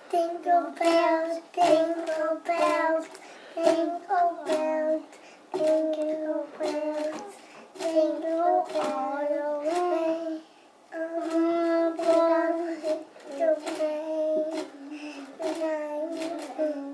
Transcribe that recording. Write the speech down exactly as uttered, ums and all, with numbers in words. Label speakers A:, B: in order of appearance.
A: Jingle bells, jingle bells, jingle bells, jingle bells, jingle all the way. I'm going to play.